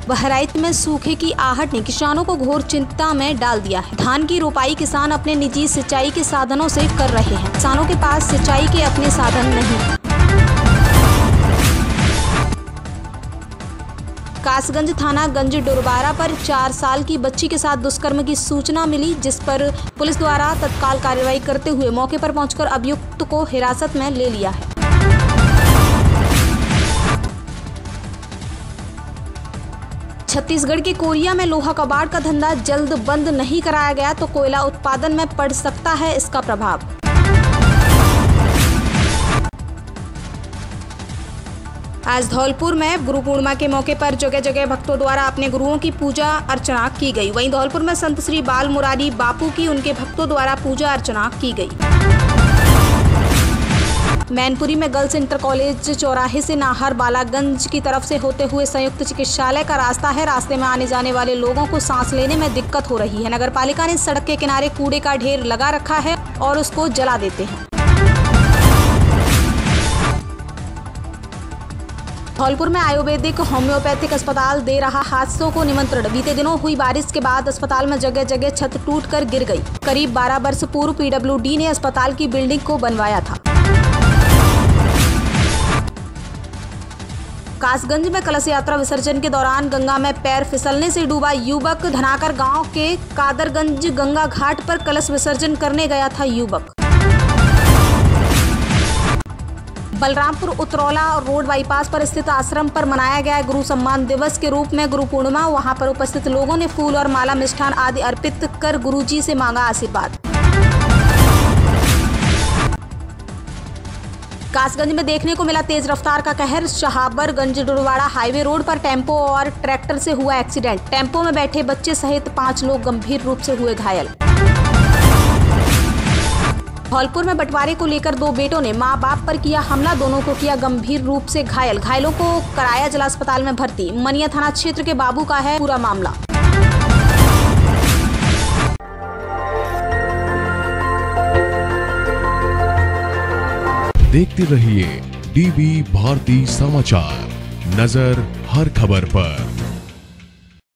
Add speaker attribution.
Speaker 1: बहराइच में सूखे की आहट ने किसानों को घोर चिंता में डाल दिया है। धान की रोपाई किसान अपने निजी सिंचाई के साधनों से कर रहे हैं। किसानों के पास सिंचाई के अपने साधन नहीं। कासगंज थाना गंज डुरबारा पर 4 साल की बच्ची के साथ दुष्कर्म की सूचना मिली, जिस पर पुलिस द्वारा तत्काल कार्रवाई करते हुए मौके पर पहुंचकर अभियुक्त को हिरासत में ले लिया है। छत्तीसगढ़ के कोरिया में लोहा कबाड़ का धंधा जल्द बंद नहीं कराया गया तो कोयला उत्पादन में पड़ सकता है इसका प्रभाव। आज धौलपुर में गुरु पूर्णिमा के मौके पर जगह जगह भक्तों द्वारा अपने गुरुओं की पूजा अर्चना की गई। वहीं धौलपुर में संत श्री बाल मुरारी बापू की उनके भक्तों द्वारा पूजा अर्चना की गई। मैनपुरी में गर्ल्स इंटर कॉलेज चौराहे से नाहर बालागंज की तरफ से होते हुए संयुक्त चिकित्सालय का रास्ता है। रास्ते में आने जाने वाले लोगों को सांस लेने में दिक्कत हो रही है। नगरपालिका ने सड़क के किनारे कूड़े का ढेर लगा रखा है और उसको जला देते हैं। धौलपुर में आयुर्वेदिक होम्योपैथिक अस्पताल दे रहा हादसों को निमंत्रण। बीते दिनों हुई बारिश के बाद अस्पताल में जगह जगह छत टूटकर गिर गई। करीब 12 वर्ष पूर्व पीडब्ल्यूडी ने अस्पताल की बिल्डिंग को बनवाया था। कासगंज में कलश यात्रा विसर्जन के दौरान गंगा में पैर फिसलने से डूबा युवक। धनाकर गांव के कादरगंज गंगा घाट पर कलश विसर्जन करने गया था युवक। बलरामपुर उतरौला रोड बाईपास पर स्थित आश्रम पर मनाया गया गुरु सम्मान दिवस के रूप में गुरु पूर्णिमा। वहां पर उपस्थित लोगों ने फूल और माला मिष्ठान आदि अर्पित कर गुरुजी से मांगा आशीर्वाद। कासगंज में देखने को मिला तेज रफ्तार का कहर। शहाबरगंज डुरवाड़ा हाईवे रोड पर टेम्पो और ट्रैक्टर से हुआ एक्सीडेंट। टेम्पो में बैठे बच्चे सहित 5 लोग गंभीर रूप से हुए घायल। धौलपुर में बंटवारे को लेकर 2 बेटों ने मां बाप पर किया हमला। दोनों को किया गंभीर रूप से घायल। घायलों को कराया जिला अस्पताल में भर्ती। मनिया थाना क्षेत्र के बाबू का है पूरा मामला।
Speaker 2: देखते रहिए डीबी भारती समाचार, नजर हर खबर पर।